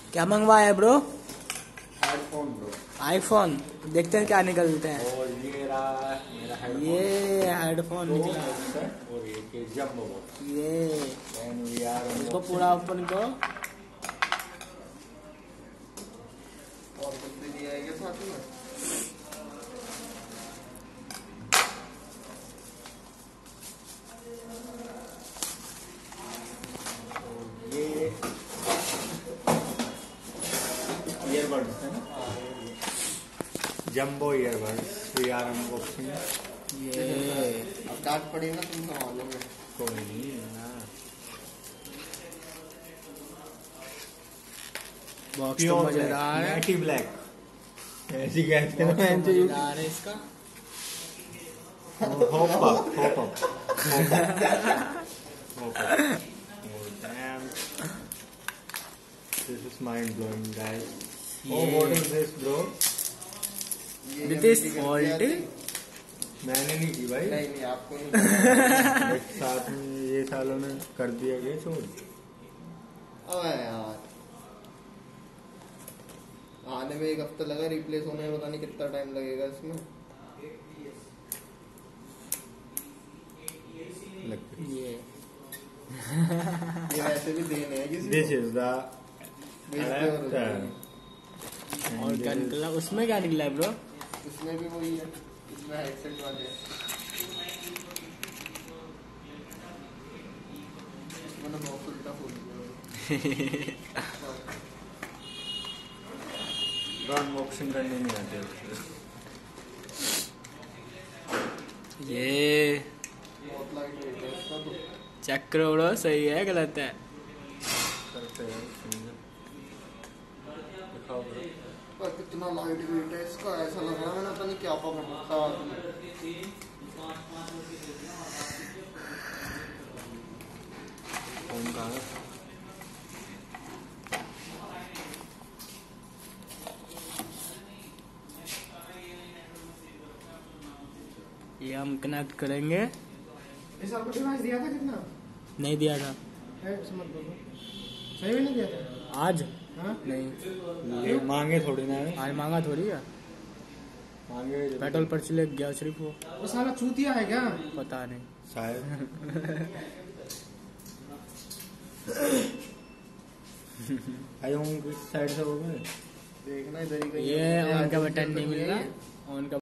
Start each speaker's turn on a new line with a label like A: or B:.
A: क्या मंगवाया है ब्रो?
B: IPhone bro.
A: आईफोन। देखते हैं क्या निकलते हैं।
B: और ये रहा मेरा हेडफोन।
A: ये हेडफोन निकला।
B: और ये जंबो बॉक्स।
A: ये
B: देन वी आर
A: इसको पूरा ओपन करो।
B: और कुछ भी दिया है क्या साथ में? ये ईयरबड्स है ना, jumbo earbuds we are unboxing.
A: ये
B: अब डांट पड़ेगा तुम संभालो में। कोई नहीं ना।
A: बॉक्स तो मजेदार है।
B: मैटी ब्लैक ऐसी कहते हैं ना।
A: मजेदार है इसका।
B: Hope up hope up hope up. This is mind blowing, guys. Oh, what is this, bro?
A: This is faulty.
B: मैंने नहीं की भाई।
C: नहीं आपको नहीं।
B: एक साथ में ये सालों ने कर दिया गया छोड़।
C: अबे यार आने में 1 हफ्ता लगा, रिप्लेस होने में पता नहीं कितना टाइम लगेगा इसमें। ये वैसे भी देने हैं किसी
B: This is the
C: adapter।
A: और क्या निकला उसमें? क्या निकला है ब्रो?
C: इसमें भी वही है, इसमें हेडसेट वाले हैं। मैंने बहुत उल्टा खोल दिया।
B: अनबॉक्सिंग करने नहीं आते।
A: ये
C: बहुत लाइट वेट है इसका तो।
A: चेक करो ब्रो, सही है गलत है?
B: करते हैं दिखाओ bro।
C: पर कितना लाइट वेट है इसका, ऐसा लग रहा है मैंने पता नहीं क्या पकड़ रखा है।
B: फोन कहाँ है?
A: ये हम कनेक्ट करेंगे।
C: इस आपको डिवाइस दिया था कितना?
A: नहीं दिया था।
C: समझ लो सही में नहीं दिया था
A: आज?
C: हाँ?
A: नहीं,
B: ये मांगे थोड़ी ना है।
A: आज मांगा थोड़ी है।
B: मांगे
A: पेट्रोल पर्ची ले गया सिर्फ वो।
C: साला चूतिया है क्या?
A: पता नहीं।
B: शायद। आई होंगे किस साइड से हो गए?
C: देखना इधर ही कहीं
A: ये ऑन का बटन नहीं मिल रहा। ऑन का